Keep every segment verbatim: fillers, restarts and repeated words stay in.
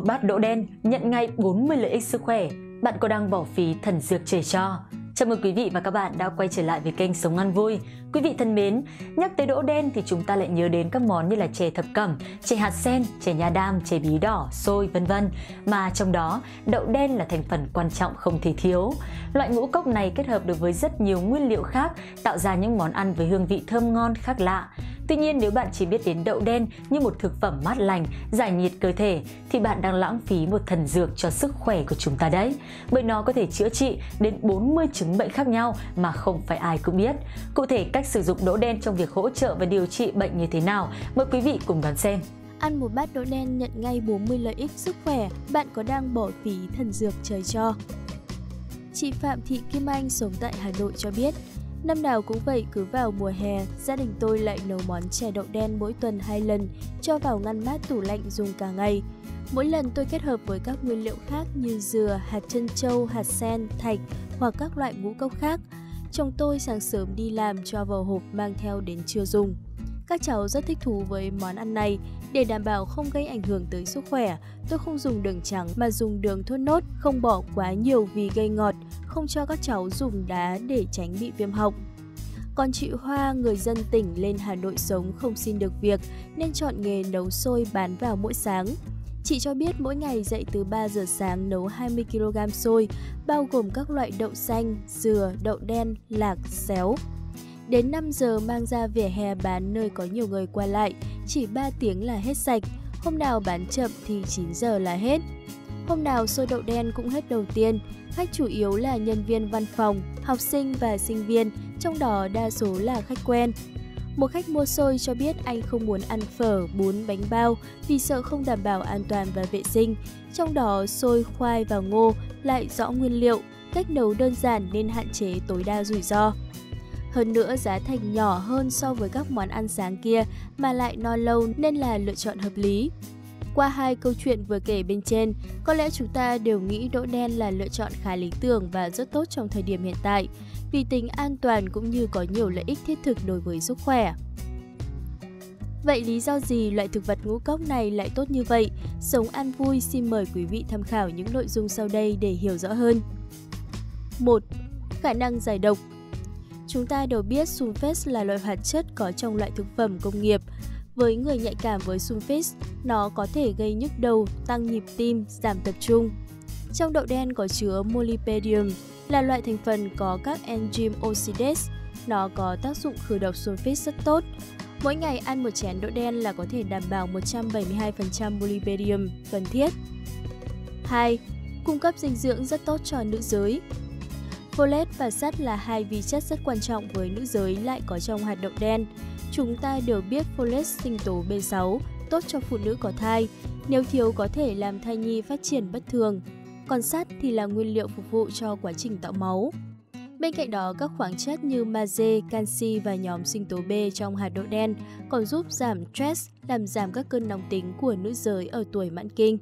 một bát đỗ đen nhận ngay bốn mươi lợi ích sức khỏe, bạn có đang bỏ phí thần dược trời cho? Chào mừng quý vị và các bạn đã quay trở lại với kênh Sống Ăn Vui. Quý vị thân mến, nhắc tới đỗ đen thì chúng ta lại nhớ đến các món như là chè thập cẩm, chè hạt sen, chè nha đam, chè bí đỏ, xôi vân vân. Mà trong đó, đậu đen là thành phần quan trọng không thể thiếu. Loại ngũ cốc này kết hợp được với rất nhiều nguyên liệu khác, tạo ra những món ăn với hương vị thơm ngon khác lạ. Tuy nhiên, nếu bạn chỉ biết đến đậu đen như một thực phẩm mát lành, giải nhiệt cơ thể thì bạn đang lãng phí một thần dược cho sức khỏe của chúng ta đấy. Bởi nó có thể chữa trị đến bốn mươi chứng bệnh khác nhau mà không phải ai cũng biết. Cụ thể, cách sử dụng đỗ đen trong việc hỗ trợ và điều trị bệnh như thế nào? Mời quý vị cùng đón xem. Ăn một bát đỗ đen nhận ngay bốn mươi lợi ích sức khỏe, bạn có đang bỏ phí thần dược trời cho? Chị Phạm Thị Kim Anh sống tại Hà Nội cho biết, năm nào cũng vậy, cứ vào mùa hè, gia đình tôi lại nấu món chè đậu đen mỗi tuần hai lần, cho vào ngăn mát tủ lạnh dùng cả ngày. Mỗi lần tôi kết hợp với các nguyên liệu khác như dừa, hạt trân châu, hạt sen, thạch hoặc các loại ngũ cốc khác. Chồng tôi sáng sớm đi làm cho vào hộp mang theo đến trưa dùng. Các cháu rất thích thú với món ăn này. Để đảm bảo không gây ảnh hưởng tới sức khỏe, tôi không dùng đường trắng mà dùng đường thốt nốt, không bỏ quá nhiều vì gây ngọt, không cho các cháu dùng đá để tránh bị viêm họng. Còn chị Hoa, người dân tỉnh lên Hà Nội sống không xin được việc nên chọn nghề nấu xôi bán vào mỗi sáng. Chị cho biết mỗi ngày dậy từ ba giờ sáng nấu hai mươi ki lô gam xôi, bao gồm các loại đậu xanh, dừa, đậu đen, lạc, xéo. Đến năm giờ mang ra vỉa hè bán nơi có nhiều người qua lại, chỉ ba tiếng là hết sạch, hôm nào bán chậm thì chín giờ là hết. Hôm nào xôi đậu đen cũng hết đầu tiên, khách chủ yếu là nhân viên văn phòng, học sinh và sinh viên, trong đó đa số là khách quen. Một khách mua xôi cho biết anh không muốn ăn phở, bún, bánh bao vì sợ không đảm bảo an toàn và vệ sinh. Trong đó xôi, khoai và ngô lại rõ nguyên liệu, cách nấu đơn giản nên hạn chế tối đa rủi ro. Hơn nữa, giá thành nhỏ hơn so với các món ăn sáng kia mà lại no lâu nên là lựa chọn hợp lý. Qua hai câu chuyện vừa kể bên trên, có lẽ chúng ta đều nghĩ đỗ đen là lựa chọn khá lý tưởng và rất tốt trong thời điểm hiện tại, vì tính an toàn cũng như có nhiều lợi ích thiết thực đối với sức khỏe. Vậy lý do gì loại thực vật ngũ cốc này lại tốt như vậy? Sống Ăn Vui xin mời quý vị tham khảo những nội dung sau đây để hiểu rõ hơn. một. Khả năng giải độc. Chúng ta đều biết sulfate là loại hoạt chất có trong loại thực phẩm công nghiệp. Với người nhạy cảm với sulfate, nó có thể gây nhức đầu, tăng nhịp tim, giảm tập trung. Trong đậu đen có chứa molybdenum, là loại thành phần có các enzyme oxidase. Nó có tác dụng khử độc sulfate rất tốt. Mỗi ngày ăn một chén đậu đen là có thể đảm bảo một trăm bảy mươi hai phần trăm molybdenum cần thiết. hai. Cung cấp dinh dưỡng rất tốt cho nữ giới. Folate và sắt là hai vi chất rất quan trọng với nữ giới lại có trong hạt đậu đen. Chúng ta đều biết folate sinh tố B sáu, tốt cho phụ nữ có thai. Nếu thiếu có thể làm thai nhi phát triển bất thường. Còn sắt thì là nguyên liệu phục vụ cho quá trình tạo máu. Bên cạnh đó, các khoáng chất như magie, canxi và nhóm sinh tố B trong hạt đậu đen còn giúp giảm stress, làm giảm các cơn nóng tính của nữ giới ở tuổi mãn kinh.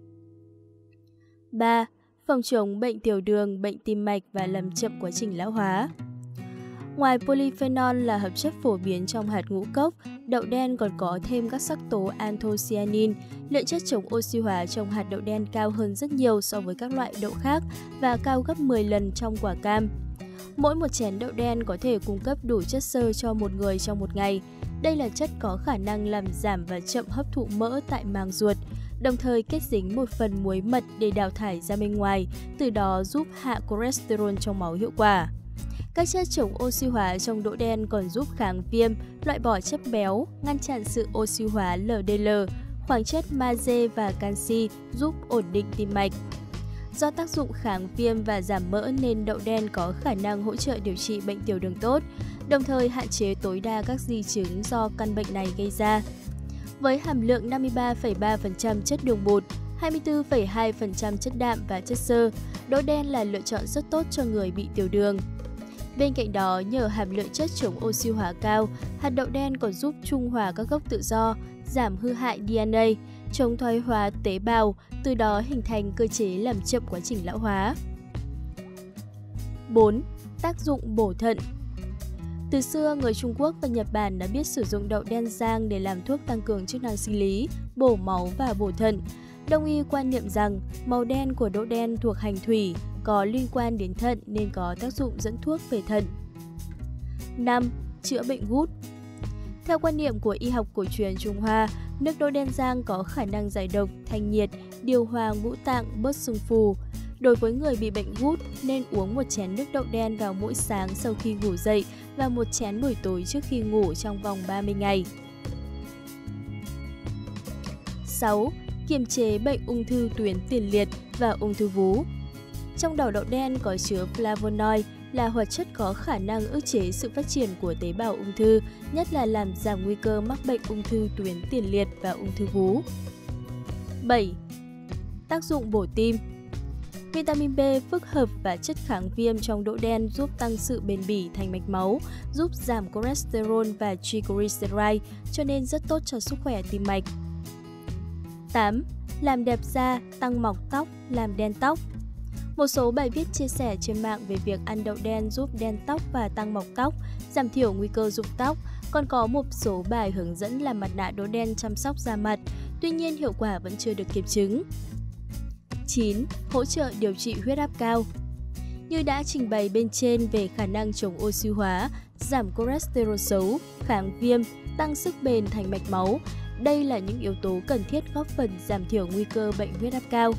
ba. Phòng chống bệnh tiểu đường, bệnh tim mạch và làm chậm quá trình lão hóa. Ngoài polyphenol là hợp chất phổ biến trong hạt ngũ cốc, đậu đen còn có thêm các sắc tố anthocyanin, lượng chất chống oxy hóa trong hạt đậu đen cao hơn rất nhiều so với các loại đậu khác và cao gấp mười lần trong quả cam. Mỗi một chén đậu đen có thể cung cấp đủ chất xơ cho một người trong một ngày. Đây là chất có khả năng làm giảm và chậm hấp thụ mỡ tại màng ruột, đồng thời kết dính một phần muối mật để đào thải ra bên ngoài, từ đó giúp hạ cholesterol trong máu hiệu quả. Các chất chống oxy hóa trong đỗ đen còn giúp kháng viêm, loại bỏ chất béo, ngăn chặn sự oxy hóa L D L, khoáng chất magie và canxi giúp ổn định tim mạch. Do tác dụng kháng viêm và giảm mỡ nên đậu đen có khả năng hỗ trợ điều trị bệnh tiểu đường tốt, đồng thời hạn chế tối đa các di chứng do căn bệnh này gây ra. Với hàm lượng năm mươi ba phẩy ba phần trăm chất đường bột, hai mươi tư phẩy hai phần trăm chất đạm và chất xơ, đỗ đen là lựa chọn rất tốt cho người bị tiểu đường. Bên cạnh đó, nhờ hàm lượng chất chống oxy hóa cao, hạt đậu đen còn giúp trung hòa các gốc tự do, giảm hư hại D N A, chống thoái hóa tế bào, từ đó hình thành cơ chế làm chậm quá trình lão hóa. bốn. Tác dụng bổ thận. Từ xưa, người Trung Quốc và Nhật Bản đã biết sử dụng đậu đen rang để làm thuốc tăng cường chức năng sinh lý, bổ máu và bổ thận. Đông y quan niệm rằng màu đen của đỗ đen thuộc hành thủy, có liên quan đến thận nên có tác dụng dẫn thuốc về thận. năm. Chữa bệnh gút. Theo quan niệm của y học cổ truyền Trung Hoa, nước đỗ đen rang có khả năng giải độc, thanh nhiệt, điều hòa ngũ tạng, bớt sưng phù. Đối với người bị bệnh gút, nên uống một chén nước đậu đen vào mỗi sáng sau khi ngủ dậy và một chén buổi tối trước khi ngủ trong vòng ba mươi ngày. sáu. Kiềm chế bệnh ung thư tuyến tiền liệt và ung thư vú. Trong đậu đậu đen có chứa flavonoid, là hoạt chất có khả năng ức chế sự phát triển của tế bào ung thư, nhất là làm giảm nguy cơ mắc bệnh ung thư tuyến tiền liệt và ung thư vú. bảy. Tác dụng bổ tim. Vitamin B phức hợp và chất kháng viêm trong đỗ đen giúp tăng sự bền bỉ thành mạch máu, giúp giảm cholesterol và triglyceride, cho nên rất tốt cho sức khỏe tim mạch. tám. Làm đẹp da, tăng mọc tóc, làm đen tóc. Một số bài viết chia sẻ trên mạng về việc ăn đậu đen giúp đen tóc và tăng mọc tóc, giảm thiểu nguy cơ rụng tóc, còn có một số bài hướng dẫn làm mặt nạ đỗ đen chăm sóc da mặt, tuy nhiên hiệu quả vẫn chưa được kiểm chứng. chín. Hỗ trợ điều trị huyết áp cao. Như đã trình bày bên trên về khả năng chống oxy hóa, giảm cholesterol xấu, kháng viêm, tăng sức bền thành mạch máu, đây là những yếu tố cần thiết góp phần giảm thiểu nguy cơ bệnh huyết áp cao.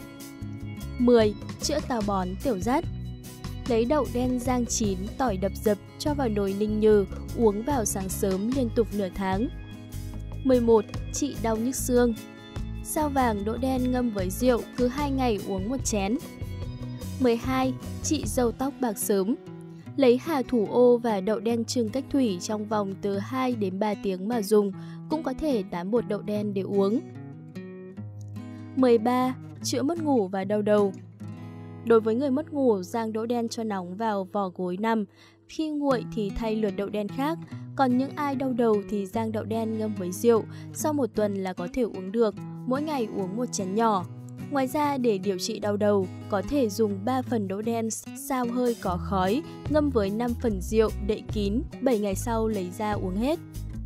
mười. Chữa táo bón tiểu rắt. Lấy đậu đen rang chín, tỏi đập dập, cho vào nồi ninh nhừ, uống vào sáng sớm liên tục nửa tháng. mười một. Trị đau nhức xương. Sao vàng đỗ đen ngâm với rượu, cứ hai ngày uống một chén. mười hai. Trị râu tóc bạc sớm. Lấy hà thủ ô và đậu đen chưng cách thủy trong vòng từ hai đến ba tiếng mà dùng, cũng có thể tán bột đậu đen để uống. mười ba. Chữa mất ngủ và đau đầu. Đối với người mất ngủ, rang đỗ đen cho nóng vào vỏ gối nằm, khi nguội thì thay lượt đậu đen khác, còn những ai đau đầu thì rang đậu đen ngâm với rượu, sau một tuần là có thể uống được, mỗi ngày uống một chén nhỏ. Ngoài ra, để điều trị đau đầu, có thể dùng ba phần đỗ đen sao hơi có khói, ngâm với năm phần rượu, đậy kín, bảy ngày sau lấy ra uống hết.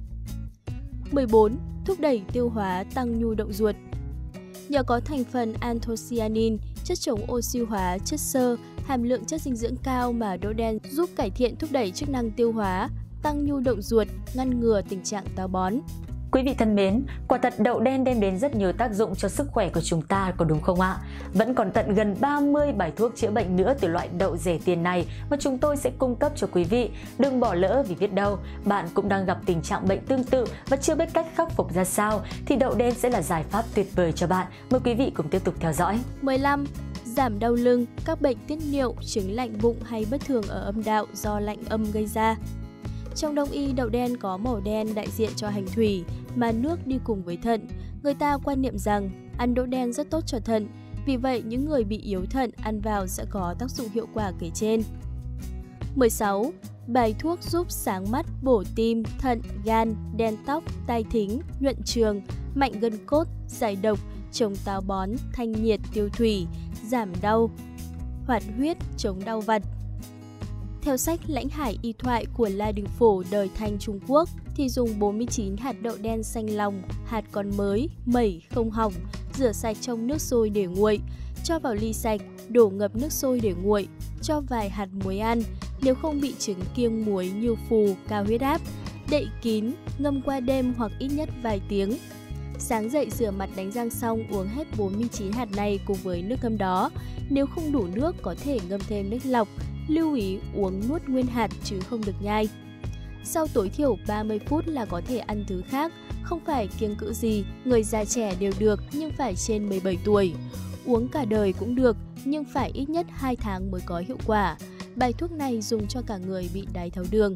mười bốn. Thúc đẩy tiêu hóa, tăng nhu động ruột. Nhờ có thành phần anthocyanin, chất chống oxy hóa, chất xơ, hàm lượng chất dinh dưỡng cao mà đỗ đen giúp cải thiện thúc đẩy chức năng tiêu hóa, tăng nhu động ruột, ngăn ngừa tình trạng táo bón. Quý vị thân mến, quả thật đậu đen đem đến rất nhiều tác dụng cho sức khỏe của chúng ta, có đúng không ạ? Vẫn còn tận gần ba mươi bài thuốc chữa bệnh nữa từ loại đậu rẻ tiền này mà chúng tôi sẽ cung cấp cho quý vị. Đừng bỏ lỡ, vì biết đâu bạn cũng đang gặp tình trạng bệnh tương tự và chưa biết cách khắc phục ra sao thì đậu đen sẽ là giải pháp tuyệt vời cho bạn. Mời quý vị cùng tiếp tục theo dõi. mười lăm. Giảm đau lưng, các bệnh tiết niệu, chứng lạnh bụng hay bất thường ở âm đạo do lạnh âm gây ra. Trong đông y, đậu đen có màu đen đại diện cho hành thủy, mà nước đi cùng với thận. Người ta quan niệm rằng ăn đỗ đen rất tốt cho thận, vì vậy những người bị yếu thận ăn vào sẽ có tác dụng hiệu quả kể trên. mười sáu. Bài thuốc giúp sáng mắt, bổ tim, thận, gan, đen tóc, tai thính, nhuận trường, mạnh gân cốt, giải độc, chống táo bón, thanh nhiệt, tiêu thủy, giảm đau, hoạt huyết, chống đau vặt. Theo sách Lãnh Hải Y Thoại của La Đình Phổ đời Thanh Trung Quốc thì dùng bốn mươi chín hạt đậu đen xanh lòng, hạt còn mới, mẩy, không hỏng, rửa sạch trong nước sôi để nguội, cho vào ly sạch, đổ ngập nước sôi để nguội, cho vài hạt muối ăn, nếu không bị chứng kiêng muối như phù, cao huyết áp, đậy kín, ngâm qua đêm hoặc ít nhất vài tiếng. Sáng dậy rửa mặt đánh răng xong uống hết bốn mươi chín hạt này cùng với nước ngâm đó. Nếu không đủ nước có thể ngâm thêm nước lọc, lưu ý uống nuốt nguyên hạt chứ không được nhai. Sau tối thiểu ba mươi phút là có thể ăn thứ khác, không phải kiêng cữ gì, người già trẻ đều được nhưng phải trên mười bảy tuổi. Uống cả đời cũng được nhưng phải ít nhất hai tháng mới có hiệu quả. Bài thuốc này dùng cho cả người bị đái tháo đường.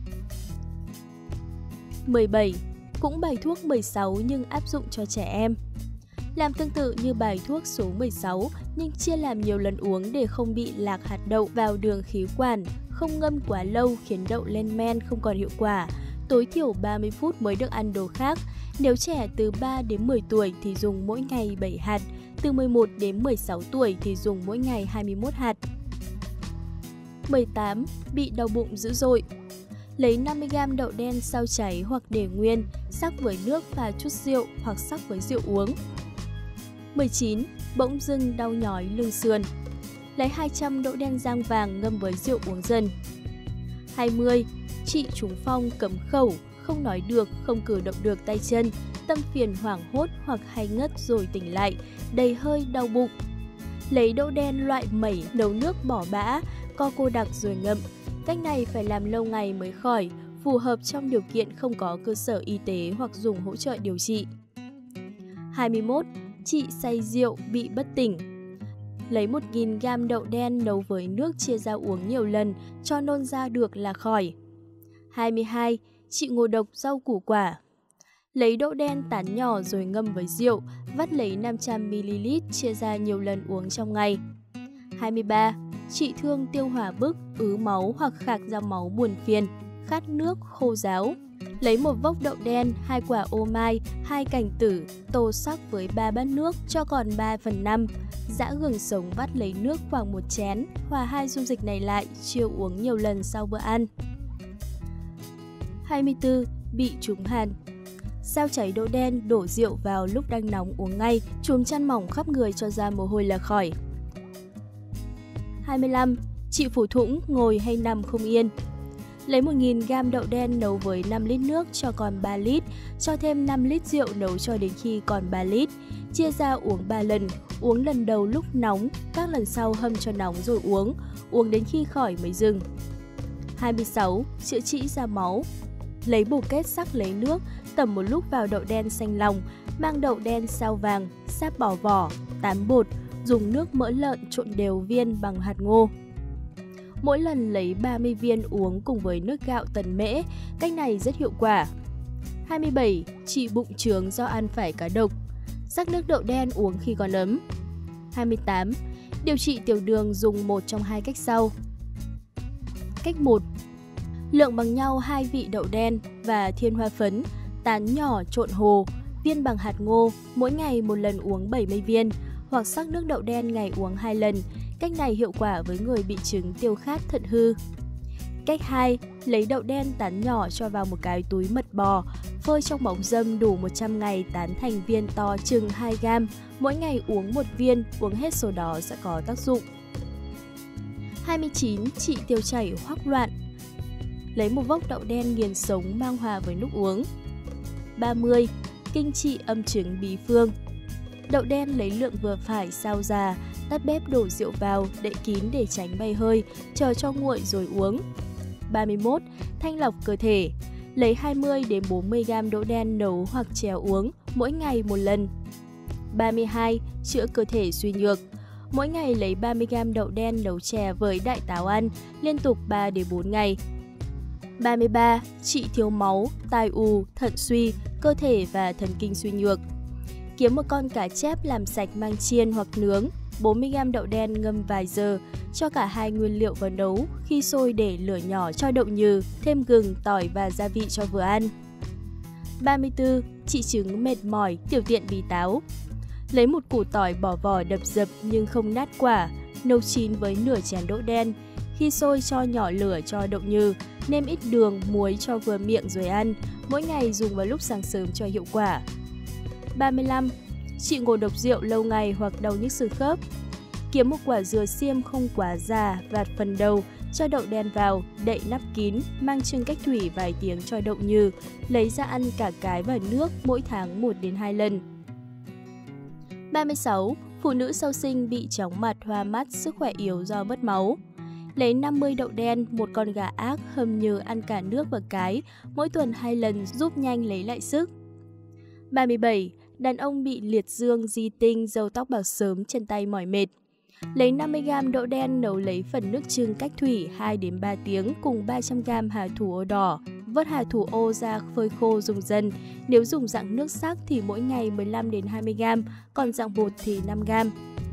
mười bảy. Cũng bài thuốc mười sáu nhưng áp dụng cho trẻ em. Làm tương tự như bài thuốc số mười sáu nhưng chia làm nhiều lần uống để không bị lạc hạt đậu vào đường khí quản, không ngâm quá lâu khiến đậu lên men không còn hiệu quả. Tối thiểu ba mươi phút mới được ăn đồ khác. Nếu trẻ từ ba đến mười tuổi thì dùng mỗi ngày bảy hạt, từ mười một đến mười sáu tuổi thì dùng mỗi ngày hai mươi mốt hạt. mười tám. Bị đau bụng dữ dội. Lấy năm mươi gam đậu đen sao cháy hoặc để nguyên, sắc với nước và chút rượu hoặc sắc với rượu uống. mười chín. Bỗng dưng đau nhói lưng sườn. Lấy hai trăm đỗ đen rang vàng ngâm với rượu uống dần. hai mươi. Trị trúng phong cấm khẩu, không nói được, không cử động được tay chân, tâm phiền hoảng hốt hoặc hay ngất rồi tỉnh lại, đầy hơi đau bụng. Lấy đỗ đen loại mẩy nấu nước bỏ bã, co cô đặc rồi ngậm. Cách này phải làm lâu ngày mới khỏi, phù hợp trong điều kiện không có cơ sở y tế hoặc dùng hỗ trợ điều trị. hai mươi mốt. Trị say rượu bị bất tỉnh. Lấy một nghìn gam đậu đen nấu với nước chia ra uống nhiều lần, cho nôn ra được là khỏi. hai mươi hai. Trị ngộ độc rau củ quả. Lấy đỗ đen tán nhỏ rồi ngâm với rượu, vắt lấy năm trăm mi li lít chia ra nhiều lần uống trong ngày. hai mươi ba. Trị thương tiêu hỏa bức, ứ máu hoặc khạc ra máu buồn phiền, khát nước, khô ráo. Lấy một vốc đậu đen, hai quả ô mai, hai cành tử, tô sắc với ba bát nước, cho còn ba phần năm. Giã gừng sống vắt lấy nước khoảng một chén, hòa hai dung dịch này lại, chiều uống nhiều lần sau bữa ăn. hai mươi tư. Bị trúng hàn. Sao chảy đỗ đen, đổ rượu vào lúc đang nóng uống ngay, chùm chăn mỏng khắp người cho ra mồ hôi là khỏi. hai mươi lăm. Trị phù thủng, ngồi hay nằm không yên. Lấy một nghìn gam đậu đen nấu với năm lít nước cho còn ba lít, cho thêm năm lít rượu nấu cho đến khi còn ba lít. Chia ra uống ba lần, uống lần đầu lúc nóng, các lần sau hâm cho nóng rồi uống, uống đến khi khỏi mới dừng. hai mươi sáu. Chữa trị ra máu. Lấy bồ kết sắc lấy nước, tẩm một lúc vào đậu đen xanh lòng, mang đậu đen sao vàng, sáp bỏ vỏ, tán bột, dùng nước mỡ lợn trộn đều viên bằng hạt ngô. Mỗi lần lấy ba mươi viên uống cùng với nước gạo tần mễ, cách này rất hiệu quả. hai mươi bảy. Trị bụng chướng do ăn phải cá độc. Sắc nước đậu đen uống khi còn ấm. hai mươi tám. Điều trị tiểu đường dùng một trong hai cách sau. Cách một. Lượng bằng nhau hai vị đậu đen và thiên hoa phấn, tán nhỏ trộn hồ, viên bằng hạt ngô, mỗi ngày một lần uống bảy mươi viên, hoặc sắc nước đậu đen ngày uống hai lần. Cách này hiệu quả với người bị chứng tiêu khát thận hư. Cách hai. Lấy đậu đen tán nhỏ cho vào một cái túi mật bò, phơi trong bóng râm đủ một trăm ngày tán thành viên to chừng hai gam, mỗi ngày uống một viên, uống hết số đó sẽ có tác dụng. hai mươi chín. Trị tiêu chảy hoắc loạn. Lấy một vốc đậu đen nghiền sống mang hòa với nước uống. ba mươi. Kinh trị âm chứng bí phương. Đậu đen lấy lượng vừa phải sao già, tắt bếp đổ rượu vào, đậy kín để tránh bay hơi, chờ cho nguội rồi uống. ba mươi mốt. Thanh lọc cơ thể. Lấy hai mươi đến bốn mươi gam đỗ đen nấu hoặc chèo uống, mỗi ngày một lần. ba mươi hai. Chữa cơ thể suy nhược. Mỗi ngày lấy ba mươi gam đậu đen nấu chè với đại táo ăn, liên tục ba đến bốn ngày. ba mươi ba. Trị thiếu máu, tai ù, thận suy, cơ thể và thần kinh suy nhược. Kiếm một con cá chép làm sạch mang chiên hoặc nướng, bốn mươi gam đậu đen ngâm vài giờ, cho cả hai nguyên liệu vào nấu, khi sôi để lửa nhỏ cho đậu nhừ, thêm gừng, tỏi và gia vị cho vừa ăn. ba mươi tư. Trị chứng mệt mỏi, tiểu tiện bí táo. Lấy một củ tỏi bỏ vỏ đập dập nhưng không nát quả, nấu chín với nửa chén đỗ đen. Khi sôi cho nhỏ lửa cho đậu nhừ, nêm ít đường, muối cho vừa miệng rồi ăn, mỗi ngày dùng vào lúc sáng sớm cho hiệu quả. ba mươi lăm. Trị ngộ độc rượu lâu ngày hoặc đau nhức xương khớp. Kiếm một quả dừa xiêm không quá già, vạt phần đầu, cho đậu đen vào, đậy nắp kín, mang chưng cách thủy vài tiếng cho đậu nhừ, lấy ra ăn cả cái và nước, mỗi tháng một đến hai lần. ba mươi sáu. Phụ nữ sau sinh bị chóng mặt, hoa mắt, sức khỏe yếu do mất máu. Lấy năm mươi đậu đen, một con gà ác, hầm nhừ ăn cả nước và cái, mỗi tuần hai lần giúp nhanh lấy lại sức. ba mươi bảy. Đàn ông bị liệt dương, di tinh, râu tóc bạc sớm, chân tay mỏi mệt. Lấy năm mươi gam đậu đen nấu lấy phần nước chưng cách thủy hai đến ba tiếng cùng ba trăm gam hà thủ ô đỏ. Vớt hà thủ ô ra phơi khô dùng dần. Nếu dùng dạng nước sắc thì mỗi ngày mười lăm đến hai mươi gam, còn dạng bột thì năm gam.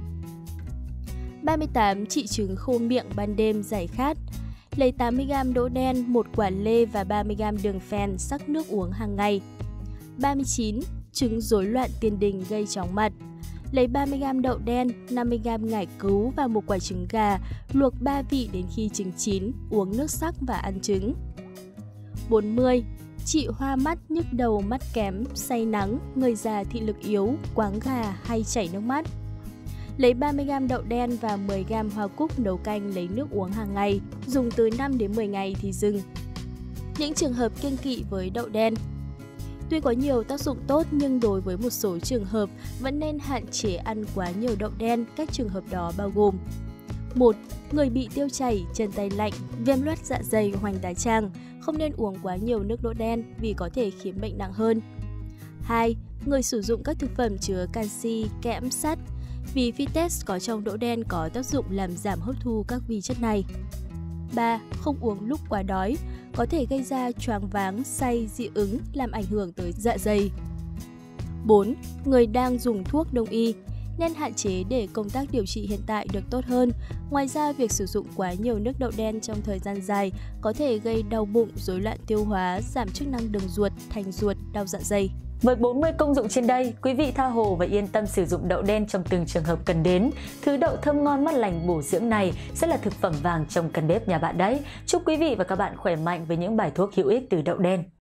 ba mươi tám. Trị chứng khô miệng ban đêm giải khát. Lấy tám mươi gam đỗ đen, một quả lê và ba mươi gam đường phèn sắc nước uống hàng ngày. ba mươi chín. Chứng rối loạn tiền đình gây chóng mặt. Lấy ba mươi gam đậu đen, năm mươi gam ngải cứu và một quả trứng gà, luộc ba vị đến khi trứng chín, uống nước sắc và ăn trứng. bốn mươi. trị hoa mắt, nhức đầu, mắt kém, say nắng, người già thị lực yếu, quáng gà hay chảy nước mắt. Lấy ba mươi gam đậu đen và mười gam hoa cúc nấu canh lấy nước uống hàng ngày, dùng từ năm đến mười ngày thì dừng. Những trường hợp kiêng kỵ với đậu đen. Tuy có nhiều tác dụng tốt nhưng đối với một số trường hợp vẫn nên hạn chế ăn quá nhiều đậu đen. Các trường hợp đó bao gồm: một. Người bị tiêu chảy, chân tay lạnh, viêm loét dạ dày, hoành đại tràng, không nên uống quá nhiều nước đậu đen vì có thể khiến bệnh nặng hơn. hai. Người sử dụng các thực phẩm chứa canxi, kẽm, sắt, vì phytes có trong đậu đen có tác dụng làm giảm hấp thu các vi chất này. ba. Không uống lúc quá đói, có thể gây ra choáng váng, say, dị ứng, làm ảnh hưởng tới dạ dày. bốn. Người đang dùng thuốc đông y, nên hạn chế để công tác điều trị hiện tại được tốt hơn. Ngoài ra, việc sử dụng quá nhiều nước đậu đen trong thời gian dài có thể gây đau bụng, rối loạn tiêu hóa, giảm chức năng đường ruột, thành ruột, đau dạ dày. Với bốn mươi công dụng trên đây, quý vị tha hồ và yên tâm sử dụng đậu đen trong từng trường hợp cần đến. Thứ đậu thơm ngon mát lành bổ dưỡng này sẽ là thực phẩm vàng trong căn bếp nhà bạn đấy. Chúc quý vị và các bạn khỏe mạnh với những bài thuốc hữu ích từ đậu đen.